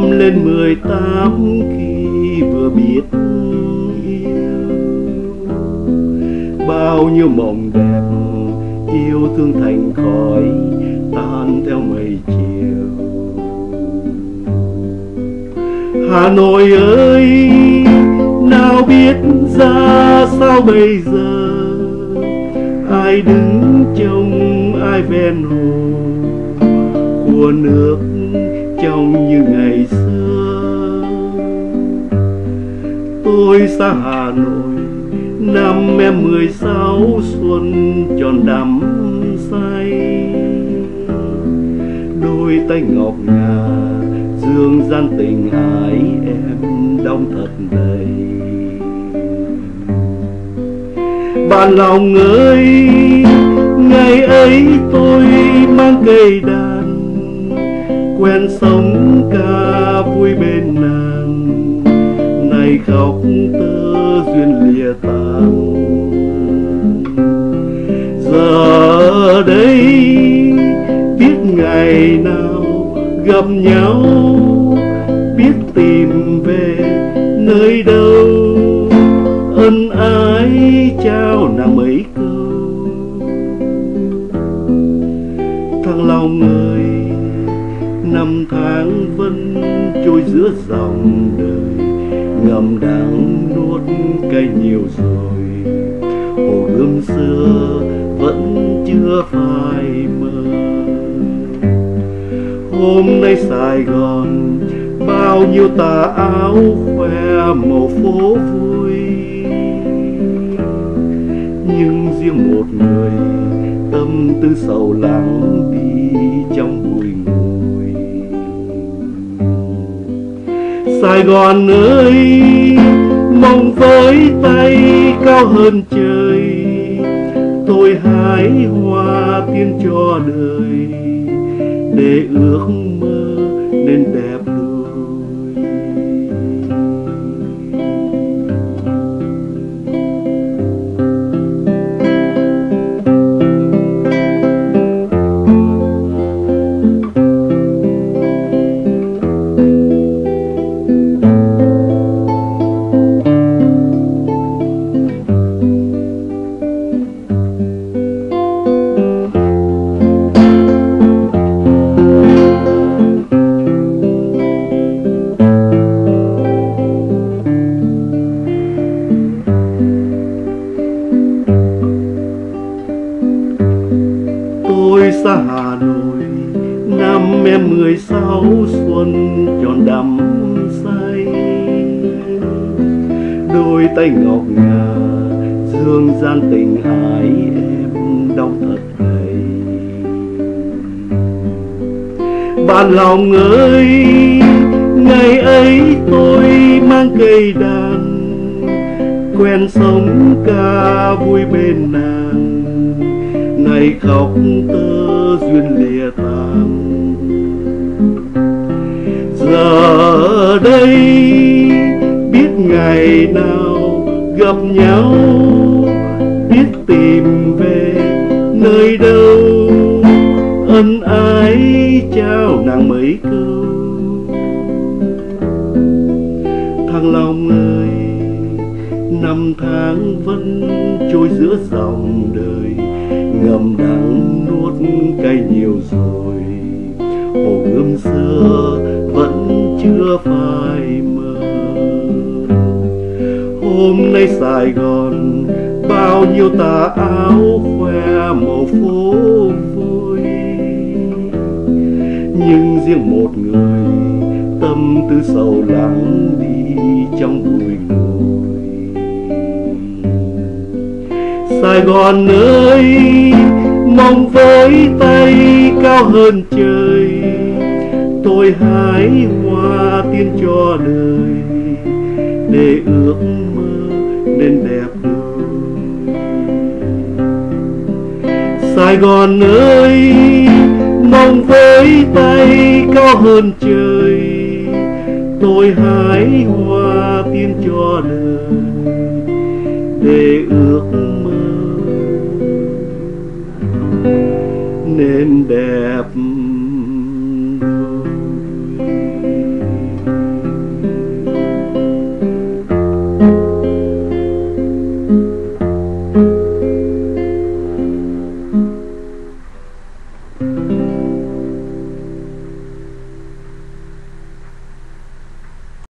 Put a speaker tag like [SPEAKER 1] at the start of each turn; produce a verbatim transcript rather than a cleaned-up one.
[SPEAKER 1] năm lên mười tám khi vừa biết yêu. Bao nhiêu mộng đẹp yêu thương thành khói tan theo mây chiều. Hà Nội ơi, nào biết ra sao bây giờ, ai đứng trông ai ven hồ, của nước trong như ngày xưa. Tôi xa Hà Nội năm em mười sáu, xuân tròn đắm say. Đôi tay ngọc ngà dương gian tình ái em đong thật đầy. Bạn lòng ơi, ngày ấy tôi mang cây đàn, quen sống ca vui bên nàng, nay khóc tơ duyên lìa tàn. Giờ đây biết ngày nào gặp nhau, biết tìm về nơi đâu, ân ái trao nàng mấy câu. Thăng Long ơi, năm tháng vẫn trôi giữa dòng đời, ngầm đang nuốt cay nhiều rồi. Hồ Gươm xưa vẫn chưa phai mờ. Hôm nay Sài Gòn bao nhiêu tà áo khoe màu phố vui, nhưng riêng một người tâm tư sầu lắng đi trong bụi ngùi. Sài Gòn ơi, mong với tay cao hơn trời, tôi hái hoa tiên cho đời, để ước mơ nên đẹp đôi. Tôi xa Hà Nội năm em mười sáu, xuân tròn đắm say. Đôi tay ngọc ngà dương gian tình ái em đong thật đầy. Bạn lòng ơi, ngày ấy tôi mang cây đàn, quen sống ca vui bên nàng, nay khóc tơ duyên lìa tàn. Giờ đây biết ngày nào gặp nhau, biết tìm về nơi đâu, ân ái trao nàng mấy câu. Thăng Long ơi, năm tháng vẫn trôi giữa dòng đời, ngầm đắng nuốt cay nhiều rồi. Hồ Gươm xưa vẫn chưa phai mờ. Hôm nay Sài Gòn bao nhiêu tà áo khoe màu phố vui, nhưng riêng một người tâm tư sầu lắng đi trong bụi ngùi. Sài Gòn ơi, mong với tay cao hơn trời, tôi hái hoa tiên cho đời, để ước mơ nên đẹp đôi. Sài Gòn ơi, mong với tay cao hơn trời, tôi hái hoa tiên cho đời, để ước mơ nên đẹp